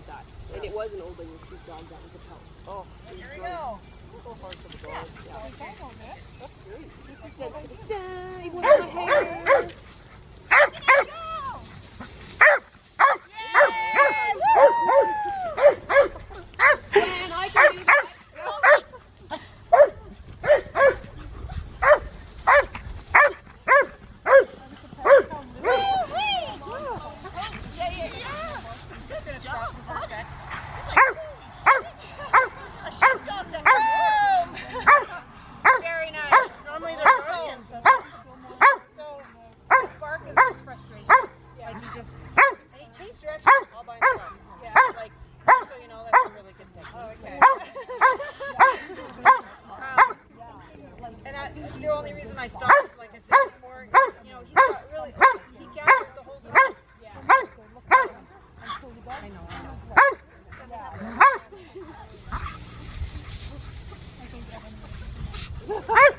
that. And it was an old English dog that was a pelt. Oh, here we go. So hard for the dog. Yeah. That's great. You want my hair? Man, I can do that. Very nice. Normally they're brilliant. So his bark is just frustration. Like he just and he changed direction all by himself. Yeah. Like just so you know, that's a really good thing. Oh, okay. And the only reason I stopped, like I said before, is, you know, he's got really he gathered the whole time. Yeah. I know.